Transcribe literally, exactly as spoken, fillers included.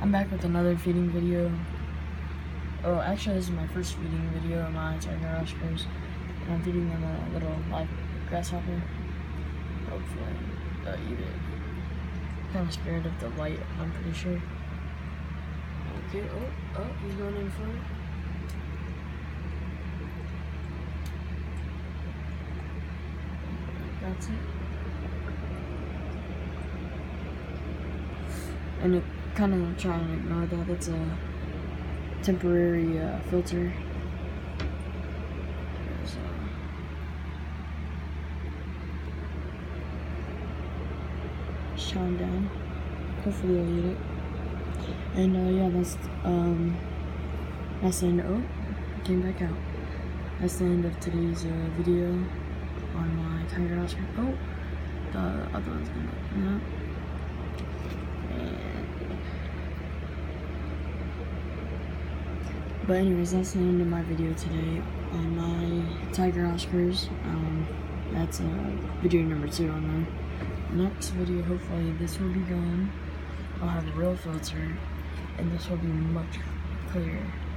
I'm back with another feeding video. Oh, actually this is my first feeding video of my tiger Oscars. And I'm feeding them a little live grasshopper. Hopefully they'll eat it. Kind of scared of the light, I'm pretty sure. Okay, oh, oh, he's going in for it. That's it. And it kind of try and ignore that. It's a temporary uh, filter. There's, uh, just chowing down. Hopefully they'll eat it. And uh, yeah, that's um, that's the end. Oh, came back out. That's the end of today's uh, video on my tiger Oscar. Oh, the other one's gonna open up. But anyways, that's the end of my video today on my tiger Oscars. Um, that's uh, video number two on them. Next video, hopefully this will be gone. I'll have a real filter, and this will be much clearer.